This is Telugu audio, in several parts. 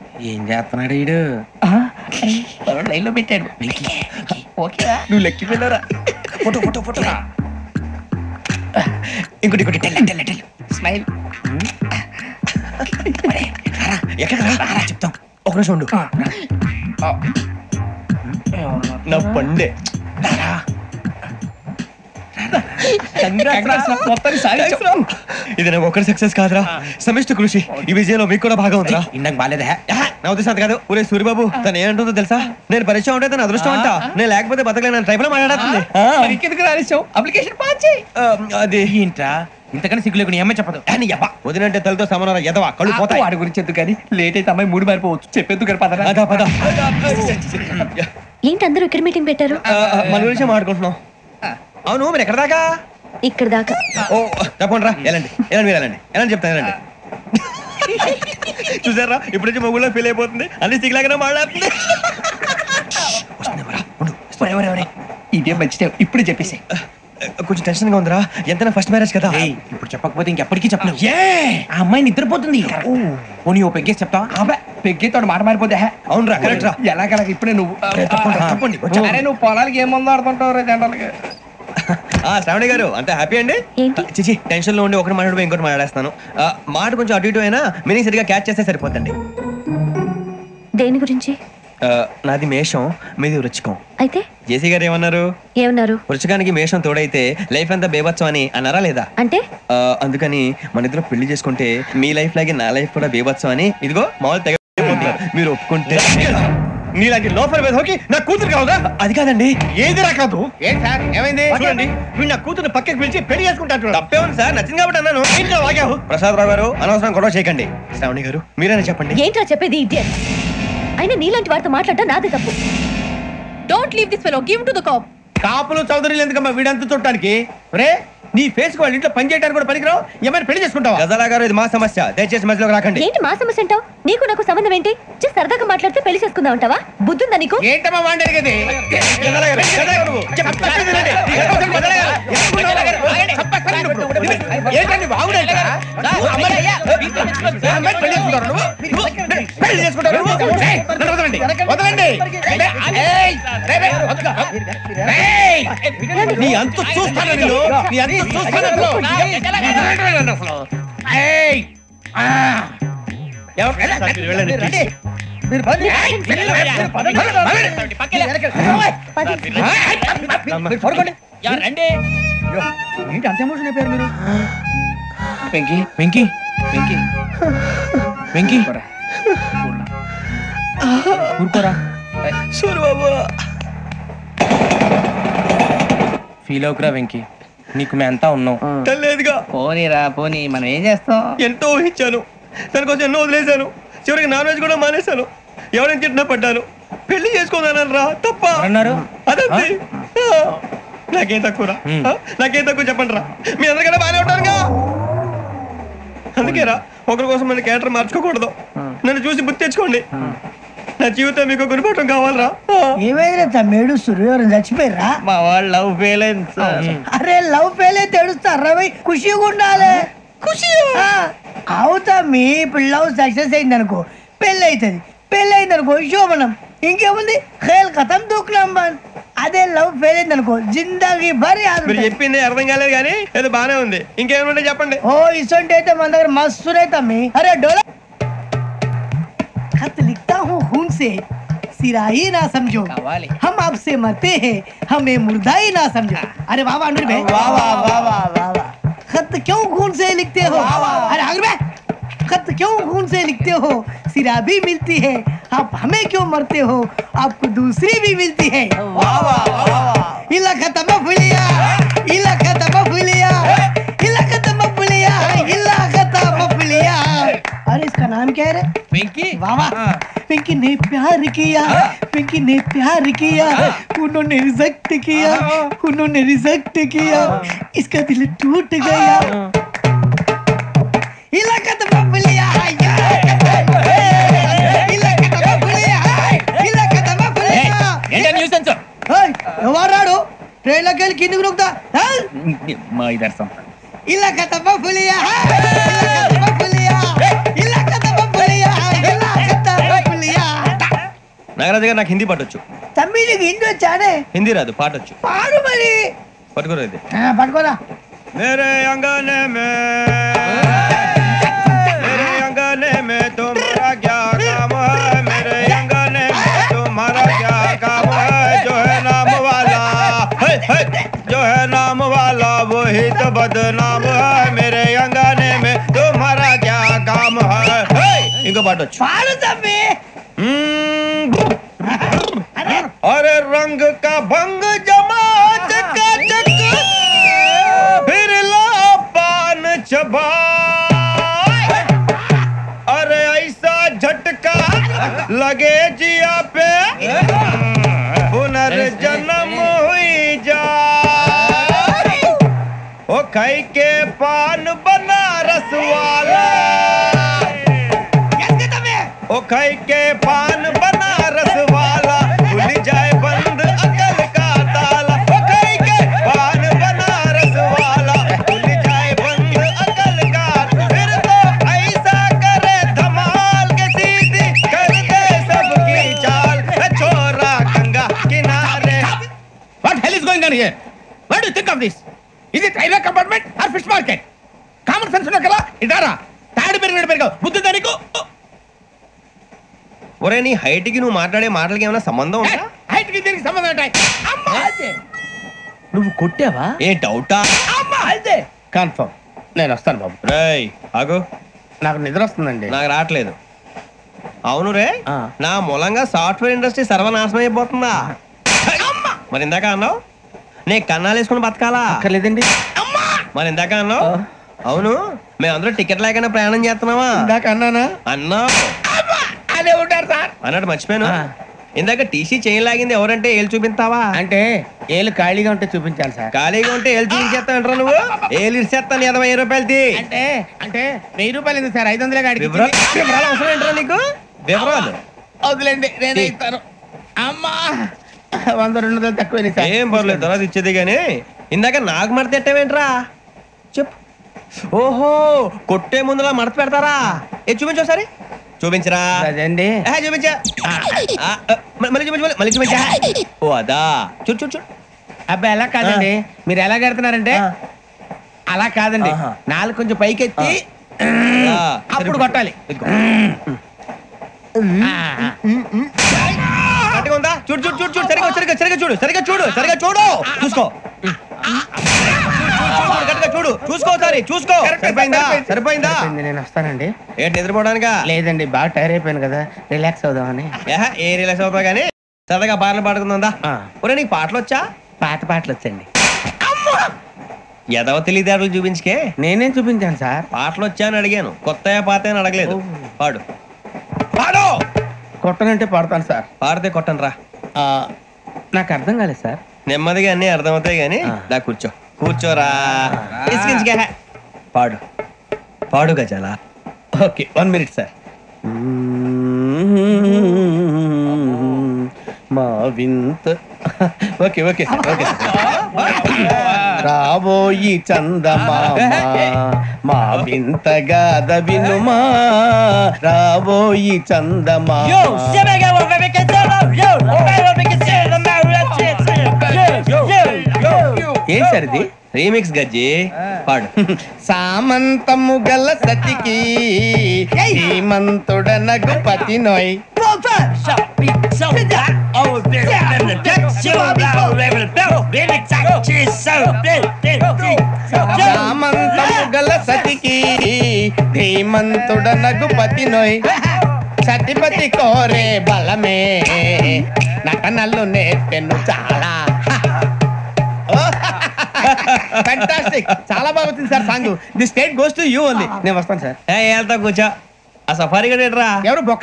ఏం చేస్తున్నాడు వీడు? లైన్ లో పెట్టాడు. ఓకేరా నువ్వు లెక్కి వెళ్ళరా. ఫోటో ఫోటో ఫోటో ఇంకోటి ఇంకోటి టెల్ స్మైల్. ఎక్కడ చెప్తాం, ఒక నిమిషం ఉండు. నా పండే ఇది నాకు ఒకరి సక్సెస్ కాదురా, సమిష్టి కృషి. ఈ విజయంలో మీకు కూడా భాగం ఉందిరా. ఇందాక బాగాలేదా? నా ఉద్దేశం అంత కాదు. ఒరే సూరిబాబు, తను ఏమంటుందో తెలుసా? నేను పరిచయం ఉంటే తన అదృష్టం అంట, నేను లేకపోతే బతకలేను ట్రైబ్ లో మాట్లాడుతుంది. ఇంకెందుకు రాలేసావు? అప్లికేషన్ పాస్ చేయి. అది ఏంట్రా ఇంతకన్నా సిగ్గు లేకుండా ఏమై చెప్పదు. వదినంటే తలతో సమానం ఎదవా, కళ్ళు పోతాయి. వాడి గురించి ఎందుకు కానీ లేట్ అయితే అమ్మాయి మూడు మారిపోవచ్చు. చెప్పేందుకు కానీ పద. ఏంటి అందరూ ఇక్కడ మీటింగ్ పెట్టారు? మన గురించి మాట్లాడుకుంటున్నాం. అవును, మీరు ఎక్కడ దాకా? ఇక్కడ దాకా. ఓ తప్పకుండా రా, వెళ్ళండి మీరు వెళ్ళండి చెప్తాను, వెళ్ళండి. చూసారా, ఇప్పుడు నుంచి మొగుల్లో ఫీల్ అయిపోతుంది, అన్ని సిగ్లాగానే మాట్లాడుతుంది. ఇదే మంచి ఇప్పుడు చెప్పేసి. కొంచెం టెన్షన్ గా ఉందిరా, ఎంతైనా ఫస్ట్ మ్యారేజ్ కదా. ఇప్పుడు చెప్పకపోతే ఇంకెప్పటికీ చెప్పలేవు. ఆ అమ్మాయి నిద్రపోతుంది. పోనీ ఓ పెగ్గేసి చెప్తావా? పెగ్గేతో మాట మారిపోతే. అవునరా, కరెక్ట్ రా. ఎలాగలా ఇప్పుడే నువ్వు అరే నువ్వు పొలాలకి ఏం మందు ఆడుతుంటావు రే జనరల్గా. శ్రావణి గారు అంత హ్యాపీ అండి? చిచి టెన్షన్ లో ఉండి ఒకటి మాట్లాడిపోయి ఇంకోటి మాట్లాడేస్తాను. మాట కొంచెం అటు ఇటు అయినా మీనింగ్ సరిగా క్యాచ్ చేస్తే సరిపోతండి. దేని గురించి? నాది మేషం, మీది వృచ్చికం. అయితే జేసీ గారు ఏమన్నారు? వృచ్చికానికి మేషం తోడైతే లైఫ్ అంతా బేబత్సం అని అన్నారా లేదా? అంటే అందుకని మన ఇద్దరు పెళ్లి చేసుకుంటే మీ లైఫ్ లాగే నా లైఫ్ కూడా బేబత్సం అని ఇదిగో మామూలు తెగ మీరు ఒప్పుకుంటే. నీలాంటి లోపల వేదోకి నా కూతురు కావుగా? అది కాదండి. ఏది రా కాదు. ఏంటి సార్ ఏమైంది? చూడండి, వీడు నా కూతురు పక్కకి పిలిచి పెళ్లి చేసుకుంటాడు. తప్పే ఉంది సార్, నచ్చింది కాబట్టి అన్నాను. ఇంట్లో వాగావు. ప్రసాద్ రావు గారు అనవసరం గొడవ చేయకండి. శ్రావణి గారు మీరైనా చెప్పండి. ఏంట్రా చెప్పేది? ఇడియట్. అయినా నీలాంటి వారితో మాట్లాడటం నాదే తప్పు. Don't leave this fellow, give to the cop. కాపులు చౌదరులు ఎందుకమ్మా వీడంతా చూడటానికి? రే నీ ఫేస్ వాళ్ళ ఇంట్లో పని చేయడానికి కూడా పనికిరావు. ఏమైనా పెళ్లి చేసుకుంటావా? గజాలా గారు, ఇది మా సమస్య, దయచేసి మధ్యలోకి రాకండి. ఏంటి మా సమస్య అంటావు? నీకు నాకు సంబంధం ఏంటి? జస్ట్ సరదాగా మాట్లాడితే పెళ్లి చేసుకుందాం అంటావా? బుద్ధుందా నీకు? ఏంటమ్మా వాడేది? నీ అంత చూస్తాను ఏంటి అంత ఎమోషన్ అయిపోయారు మీరు? వెంకీ వెంకీ వెంకీ వెంకీ ఊరుకోరా. ఫీల్ అవుకురా వెంకీ, నీకు మేమంతా ఉన్నాం. తెలియదుగా. పోనీరా పోనీ, మనం ఏం చేస్తాం? ఎంతో ఊహించాను, దానికోసం ఎన్నో వదిలేశాను. చివరికి నాన్ వెజ్ కూడా మానేశాను. ఎవరైనా తిట్టినా పడ్డాను. పెళ్లి చేసుకోదానని రా తప్ప అన్నారు. అదంతే. నాకేం తక్కువ నాకేం తక్కువ చెప్పండి రా. మీ అందరికన్నా బాగానే ఉంటారుగా. అందుకే రా, ఒకరి కోసం మన క్యారెక్టర్ మార్చుకోకూడదు. నన్ను చూసి గుర్తు తెచ్చుకోండి. నా జీవితం మీకు గురిపటం కావాలరా. ఏమైనా తమ్మేడు సూర్యవరం చచ్చిపోయిరా? మా వాళ్ళు లవ్ ఫెయిల్ అయింది. అరే లవ్ ఫెయిల్ అయితే ఏడుస్తారా? ఖుషిగా ఉండాలి. ఖుషి అవుతా. మీ ఇప్పుడు లవ్ సక్సెస్ అయింది అనుకో, పెళ్ళి అవుతుంది. పెళ్ళి అయింది అనుకో శోభనం. ఇంకేముంది, ఖేల్ ఖతం దూకునాం బాన్. అదే లవ్ ఫెయిల్ అయింది అనుకో జిందాగీ భారీ. మీరు చెప్పింది అర్థం కాలేదు కానీ ఏదో బానే ఉంది. ఇంకేమైనా చెప్పండి. ఓ ఇసొంటి అయితే మన దగ్గర మస్తునే తమ్మి. అరే డోలా खत लिखता हूँ खून से, सिरा ही ना समझो, हम आपसे मरते हैं, हमें मुर्दा ही ना समझो. अरे वाह वाह अनुर भाई, वाह वाह वाह वाह वाह वाह. खत क्यों खून से लिखते हो? अरे अनुर भाई, खत क्यों खून से लिखते हो? सिरा भी मिलती है, आप हमें क्यों मरते हो? आपको दूसरी भी मिलती है. वाह वाह वाह. इला खत्म फुलिया, इला खत्म फुलिया, इला खत्म फुलिया, इला खत्म फुलिया. अरे इसका नाम क्या है रे? पिंकी. वाह वाह. पिंकी ने प्यार किया, पिंकी ने प्यार किया, उन्होंने रिजेक्ट किया, उन्होंने रिजेक्ट किया, इसका दिल टूट गया. इलाका तो बबलिया है, इलाका तो बबलिया है, इलाका तो बबलिया. ఏంటా న్యూసెన్స్? ఏయ్ ఎవరాడు ట్రైన్ లోకి వెళ్ళి కిందికి నొక్కుతా? మా ఇదర్సం. इलाका तो बबलिया है, इलाका तो बबलिया, इलाका तो बबलिया, इलाका तो నాగరాజు గారు నాకు హిందీ పాటొచ్చు. తమ్మి నీకు హిందీ వచ్చానే? హిందీ రాదు, పాటొచ్చు. పాడు మరి. పట్టుకోరా ఇది. పట్టుకోరా. మేరే అంగనే మే मेरे अंगने में तुम्हारा क्या काम है, मेरे अंगने में तुम्हारा क्या काम है, जो है नाम वाला जो है नाम वाला वही तो बदनाम है, मेरे अंगने में तुम्हारा क्या काम है. इनको बाटो पाड़ो तम्मी. अरे रंग का भंग जमा चकाचक फिर ला पान चबा, अरे ऐसा झटका लगे जिया पे पुनर्जन्म हुई जा, ओ खाई के पान बनारस वाला, ओ खाई के पान बनारस वाला खुल जाए बंद अकल का ताला, ओ खाई के पान बनारस वाला खुल जाए बंद अकल का, फिर तो ऐसा करे धमाल के सीधी कर दे सबकी चाल, छोरा गंगा किनारे. What hell is going on here? What do you think of this? Is it railway compartment or fish market? Common sense ఉన్న కదా ఇదారా తాడు పెరిగాడు బుద్ధి దానికి. ఒరే నీ హైట్ కి నువ్వు మాట్లాడే మాటలకి ఏమైనా సంబంధం ఉందా? హైట్ కి దీనికి సంబంధం ఉంటాయి. అమ్మా నువ్వు కొట్టావా? ఏ డౌటా? అమ్మా అయితే కన్ఫర్మ్. నేను వస్తాను బాబు. రేయ్ ఆగు, నాకు నిద్ర వస్తుందండి. నాకు రావట్లేదు. అవును రే, ఆ. నా మూలంగా సాఫ్ట్వేర్ ఇండస్ట్రీ సర్వనాశనం అయిపోతుందా? మరి ఇందాక అన్నావు నే కన్నాలు వేసుకుని బతకాలా? అక్కర్లేదండి. మరి ఇందాక అన్నావు అవును మేమందరూ టికెట్ లేకుండా ప్రయాణం చేస్తున్నావా? ఇందాక అన్నానా? అన్నావు అదే ఉంటారు సార్. అన్నట్టు మర్చిపోయాను. ఆ. ఇందాక టీసీ చేయి లాగింది ఎవరంటే ఏళ్ళు చూపిస్తావా? అంటే ఏళ్ళు ఖాళీగా ఉంటే చూపించాలి సార్. ఖాళీగా ఉంటే ఏళ్ళు చూపించేస్తానంటారా నువ్వు? ఏళ్ళు ఇచ్చేస్తాను 20 రూపాయలది. అంటే అంటే 1000 రూపాయలు ఎందుకు సార్? 500 గాడికి వివరాలు అవసరం ఏంట్రా నీకు? వివరాలు వదిలేండి, నేనే ఇస్తాను. అమ్మా 100-200 తక్కువ సార్. ఏం పర్లేదు, తర్వాత ఇచ్చేది కానీ ఇందాక నాకు మడత ఎట్టవేంట్రా చెప్పు. ఓహో కొట్టే ముందులా మడత పెడతారా? ఏ చూపించు ఒకసారి. చూపించరా? అదండి. చూపించా. మళ్ళీ చూపించు, మళ్ళీ చూపించా. ఓ అదా, చూడు చూడు చూడు. అబ్బాయి ఎలా కాదండి, మీరు ఎలా కడుతున్నారంటే అలా కాదండి. నాలుగు కొంచెం పైకెత్తి అప్పుడు కొట్టాలి. కరెక్ట్గా ఉందా? చూడు చూడు చూడు చూడు, సరిగా సరిగా సరిగా చూడు, సరిగా చూడు, సరిగా చూడు, చూసుకో. చూడు చూసుకో, సారి చూసుకో. సరిపోయిందా? సరిపోయిందా? నేను వస్తానండి. ఏంటి నిద్రపోవడానికా? లేదండి, బాగా టైర్ అయిపోయాను కదా, రిలాక్స్ అవుదామని. ఏ రిలాక్స్ అవుతావు కానీ సరదాగా పాటలు పాడుకుందా? ఒరే నీకు పాటలు వచ్చా? పాత పాటలు వచ్చండి. ఎదవ తెలివితేటలు చూపించుకే. నేనేం చూపించాను సార్? పాటలు వచ్చా అని అడిగాను, కొత్త పాత అని అడగలేదు. పాడు పాడు. కొట్టనంటే పడతాను సార్. పాడితే కొట్టను రా. నాకు అర్థం కాలేదు సార్. నెమ్మదిగా అన్ని అర్థమవుతాయి కానీ దా కూర్చో. కూర్చోరా. పాడు పాడు గజాల. Okay 1 minute sir. మా వింత. Okay okay sir, okay sir. రాబోయి చందమామ మా వింత గాథ వినుమా, రాబోయి చందమామ. ఏం సార్ ఇది? రీమిక్స్ గజ్జి. పాడు. సామంతము గల సతికి శ్రీమంతుడనగు పతి నోయ్. సామంతము గల సతికి ధీమంతుడనగు పతి నోయ్. సతిపతి కోరే బలమే నటనలు నేర్పెను చాలా. ఫ్యాంటాస్టిక్, చాలా బాగా వచ్చింది sir song. The state goes to you only. నేను వస్తాను సార్. వెళ్తా కూర్చో. ఆ సఫారీ గడేట్రా. ఎవరు బొక్క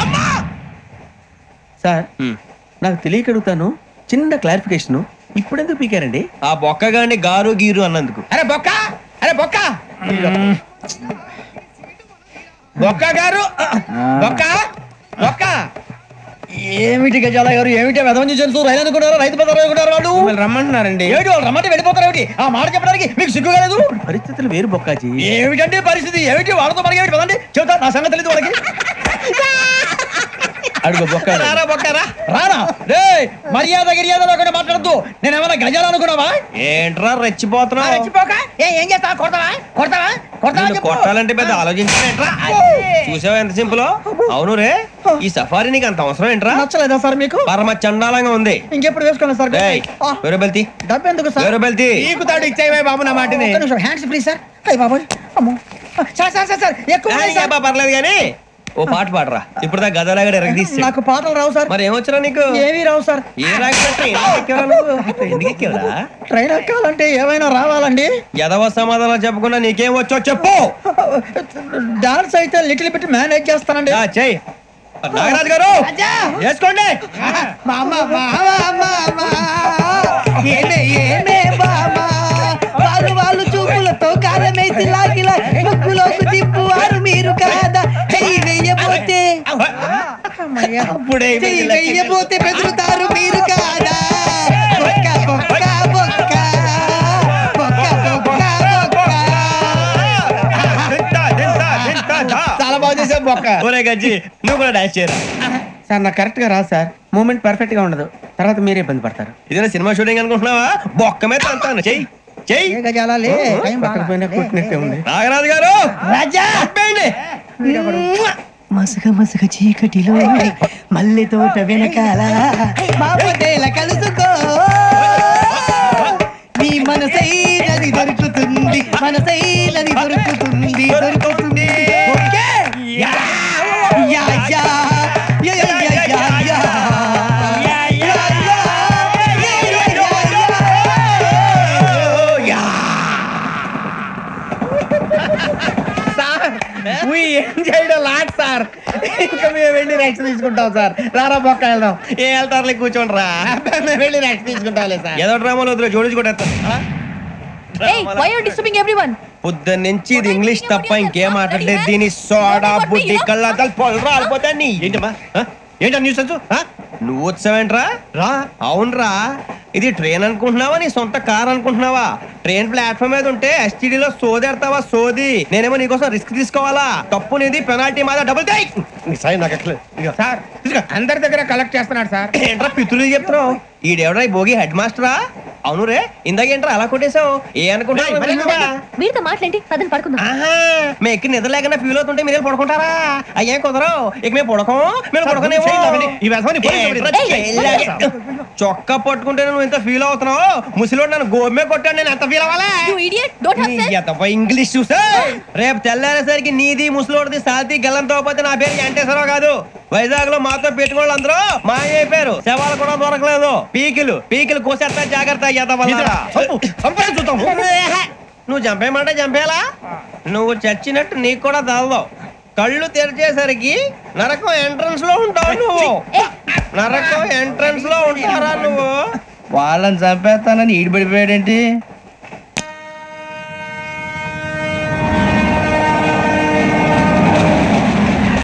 సార్? నాకు తెలియక అడుగుతాను, చిన్న క్లారిఫికేషన్. ఇప్పుడు ఎందుకు పీకారండి? ఆ బొక్కగాని గారు గీరు అన్నందుకు. అరే బొక్క, అరే బొక్క, బొక్క గారు, బొక్క బొక్క. ఏమిటి గజాల గారు, ఏమిటి వెదవని జంతువు రైలు అనుకున్నారా? రైతు పెద్దలు అనుకున్నారు వాళ్ళు. మిమ్మల్ని రమ్మంటున్నారండి. ఏమిటి వాళ్ళు రమ్మంటే వెళ్ళిపోతారు? ఏమిటి ఆ మాట చెప్పడానికి మీకు సిగ్గు కాలేదు? పరిస్థితులు వేరు బొక్కాజీ. ఏమిటంటే పరిస్థితి? ఏమిటి వాళ్ళతో మనకి ఏమిటి కదండి? చెబుతా నా సంగతి తెలియదు వాళ్ళకి. అడుగు బొక్క రారా బొక్కరా రానా రే మర్యాద గిర్యాద లేకుండా మాట్లాడద్దు నేను ఏమైనా గజాలు అనుకున్నావా ఏంట్రా రెచ్చిపోతున్నావు రెచ్చిపోక ఏం చేస్తావా కొడతావా కొడతావా కొడతావా నిన్ను కొట్టాలంటే పెద్ద ఆలోచించానేట్రా చూసావా ఎంత సింపుల్ అవును రే ఈ సఫారీ నీకు అంత అవసరం ఏంట్రా నచ్చలేదా సార్ మీకు పరమ చండాలంగా ఉంది ఇంకెప్పుడు వేసుకోండి సార్ ఏయ్, వేరే బెల్తి డబ్బు ఎందుకు సార్ వేరే బెల్తి నీకు తాడు ఇచ్చేవే బాబు నా మాటని హ్యాండ్స్ ఫ్రీ సార్ అయ్యి బాబోయ్ అమ్మో సార్ సార్ సార్ సార్ ఎక్కువ ఉన్నాయి సార్. పర్లేదు కానీ ఓ పాట పాడరా ఇప్పుడు దా గదలాగడ ఎరగదీసి నాకు పాటలు రావు సార్ మరి ఏమొచ్చరా నీకు ఏమీ రావు సార్ ఏ రాకపోతే ఎందుకు ఎక్కేవరా ట్రైన్ ఎక్కాలంటే ఏమైనా రావాలండి ఎదవ సమాధానం చెప్పకుండా నీకేం వచ్చో చెప్పు డాన్స్ అయితే లిటిల్ బిట్ మేనేజ్ చేస్తానండి చెయ్యి నాగరాజు గారు వేసుకోండి మామా మామా మామా ఏమే ఏమే బామా వాళ్ళు వాళ్ళు చూపులతో కారమేసి లాగిలా ముక్కులోకి తిప్పువారు మీరు కాదా చెయ్యి వెయ్యబోతే అప్పుడే చెయ్యి వెయ్యబోతే బెదురుతారు మీరు కాదా బొక్క బొక్క బొక్క బొక్క బొక్క బొక్క చాలా బాగా చేసావు బొక్క ఒరే గజ్జి నువ్వు కూడా డాన్స్ చేయరా సార్ నాకు కరెక్ట్ గా రాదు సార్ మూమెంట్ పర్ఫెక్ట్ గా ఉండదు తర్వాత మీరే ఇబ్బంది పడతారు ఇదేనా సినిమా షూటింగ్ అనుకుంటున్నావా బొక్క మీద అంతాను చెయ్యి చెయ్యి గజాలే పక్కన పోయినా కొట్టినట్టే ఉంది నాగరాజు గారు రాజా ఆపేయండి. మసక మసక చీకటిలో మల్లె తోట వెనకాల మాపటేల కలుసుకో నీ మనసైనది దొరుకుతుంది మనసైనది దొరుకుతుంది దొరుకుతుంది okay yeah yeah yeah yeah yeah yeah yeah yeah lot sir ఇంకా మేము వెళ్ళి రెక్స్ తీసుకుంటాం సార్ రారా బొక్క వెళ్దాం ఏ వెళ్తారులే కూర్చోండి రా మేము వెళ్ళి రెక్స్ తీసుకుంటాంలే సార్ ఏదో డ్రామాలో వద్దులే జోడించుకుంటా Hey, why are you disturbing everyone? పొద్దున్న నుంచి ఇది ఇంగ్లీష్ తప్ప ఇంకేం మాట్లాడలేదు దీని సోడా బుద్ధి కళ్ళ పొలు రాలిపోతా నీ ఏంటమ్మా ఏంటా న్యూస్ నువ్వు వచ్చావేంట్రా రా అవునరా ఇది ట్రైన్ అనుకుంటున్నావా నీ సొంత కార్ అనుకుంటున్నావా ట్రైన్ ప్లాట్ఫామ్ మీద ఉంటే ఎస్టీడీలో సోదేడతావా సోది నేనేమో నీకోసం రిస్క్ తీసుకోవాలా తప్పు నీది పెనాల్టీ మాదా డబుల్ టై సార్ అందరి దగ్గర కలెక్ట్ చేస్తున్నాడు సార్ ఏంట్రా పితులు చెప్తున్నావు ఈడెవడ్రా ఈ భోగి హెడ్ మాస్టరా అవును రే ఇందాకేంట్రా అలా కొట్టేశావు ఏ అనుకుంటున్నావు మీరుతో మాట్లాడి పదని పడుకుందాం. ఆహా మేము ఎక్కి నిద్ర లేకుండా ఫీల్ అవుతుంటే మీరు పడుకుంటారా అయ్యేం కుదరవు ఇక మేము పడకం మీరు పడుకునేమో చొక్కా పట్టుకుంటే నువ్వు ఎంత ఫీల్ అవుతున్నావు ముసలివాడు నన్ను గోమే కొట్టాడు నేను ఎంత ఫీల్ అవ్వాలా You idiot, don't have sense. English చూసా రేపు తెల్లారేసరికి నీది ముసలోడిది సాతి గల్లంతో పోతే నా పేరు వెంకటేశ్వరరావు కాదు వైజాగ్ లో మాతో పెట్టుకోళ్ళు అందరూ మాయైపోయారు శవాలు కూడా దొరకలేదు పీకిలు కోసేస్తా జాగ్రత్త నువ్వు చంపేయమంటే చంపేలా నువ్వు చచ్చినట్టు నీకు కూడా తగదు కళ్ళు తెరిచేసరికి నరకం ఎంట్రన్స్ లో ఉంటావు నువ్వు నరకం ఎంట్రన్స్ లో ఉంటారా నువ్వు వాళ్ళని చంపేస్తానని ఈడిపడిపోయాడేంటి